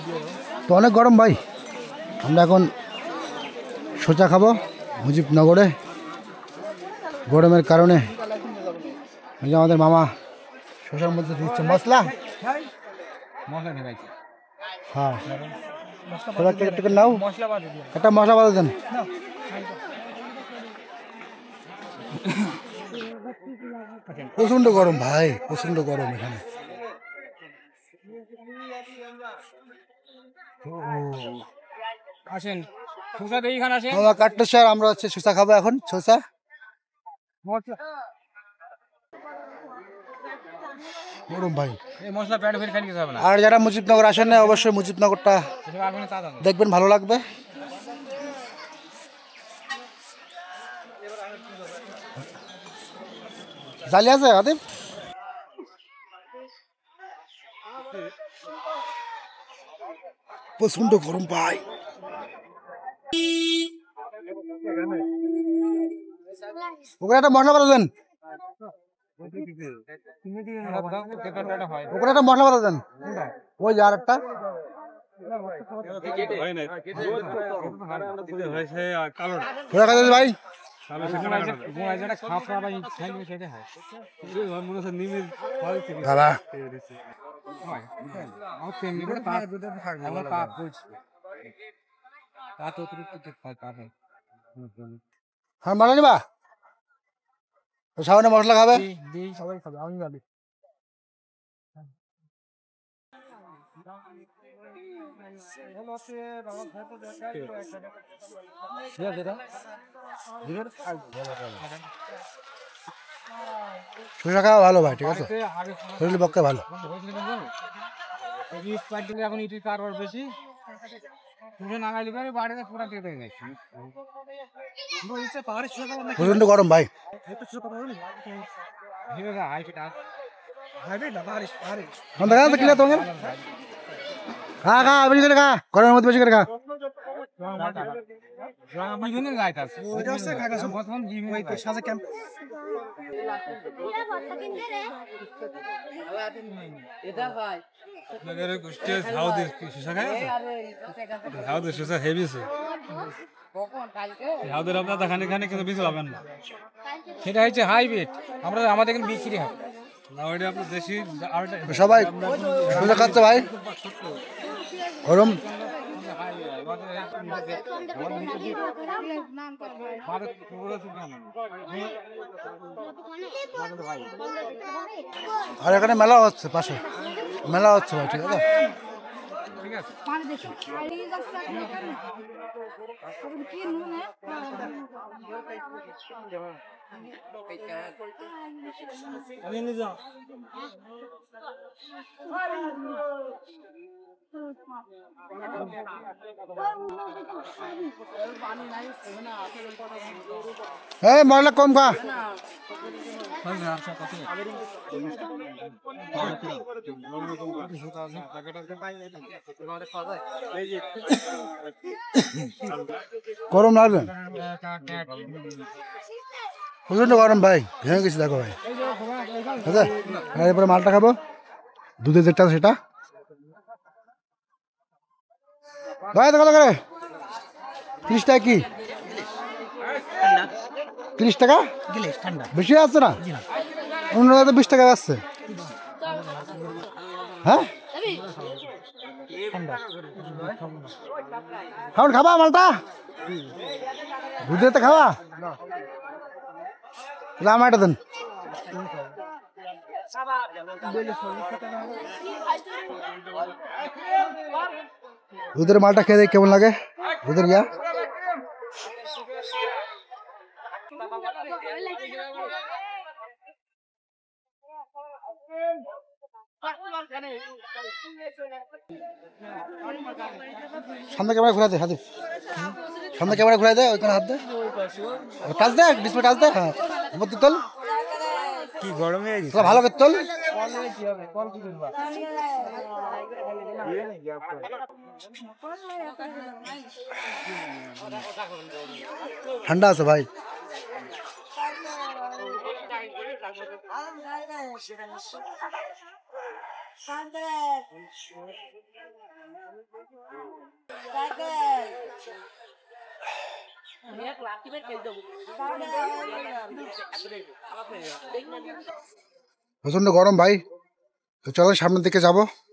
তো অনেক গরম ভাই, আমরা এখন সোজা খাবো মুজিবনগরে। গরমের কারণে আমাদের মামা শসার মধ্যে দিচ্ছে মশলা। হ্যাঁ টিকিট নাও, একটা মশলা বাদে দেন। প্রচন্ড গরম ভাই, প্রচন্ড গরম এখানে। আসেন শসা দিয়ে এখানে আসেন। কাটতে স্যার, আমরা হচ্ছে শসা খাবো এখন। শসা গরম ভাই, এই মশলা প্যাট ফেলে খাইতে হবে না। আর যারা মুজিবনগর আসেন না অবশ্যই মুজিবনগরটা দেখবেন, ভালো লাগবে। জালি আছে আদিব? প্রচন্ড গরম ভাই। ওখানে একটা মশলা বাতা দেন, ওখানে একটা মশলা বাতা দেন। ওই যে আর একটা ভাই। হ্যাঁ মালা নিবা, সামনে মশলা খাবে সবাই খাবে, আমি খাবি। শসা খাওয়া ভালো ভাই, ঠিক আছে, শরীরের পক্ষে ভালো। এখন ইটির কারবার বেশি নাগালি পারে বাড়িতে পুরা কেটে গেছে। প্রচন্ড গরম ভাই। খা খা বেশি করে খা, গরমের মধ্যে বেশি করে খা। সেটা হচ্ছে হাইব্রিড, আমরা আমাদের এখানে বিক্রি হয় সবাই সোজা খাচ্ছে ভাই, গরম। আর এখানে মেলা হচ্ছে, পাশে মেলা হচ্ছে ভাই, ঠিক আছে। এই মশলা কম খা। গরম লাগবে, প্রচন্ড গরম ভাই, ভেঙে গেছি দেখো ভাই। আচ্ছা এরপরে মালটা খাবো, দুধের যেটা সেটা। ভাই দেখো করে 30 টাকা কি? 30 টাকা বেশি আসছে না? অন্য 20 টাকা আসছে। হ্যাঁ খাওয়ান, খাবা মালটা দুধেতে খাওয়া, আমারটা দেন। দুধের মালটা খেয়ে দেখ কেমন লাগে, দুধের ইয়া। সামনে ক্যামেরা ঘুরা দে, হাতে সামনে ক্যামেরা ঘুরা দে, ওইখানে হাত দে, টাচ দে, ডিসপ্লে টাচ দে। হ্যাঁ মধ্যে তোল, কি গরম হয়ে গেছে, ভালো করে তোল। ঠান্ডা আছে ভাই। প্রচন্ড গরম ভাই, তো চলো সামনের দিকে যাবো।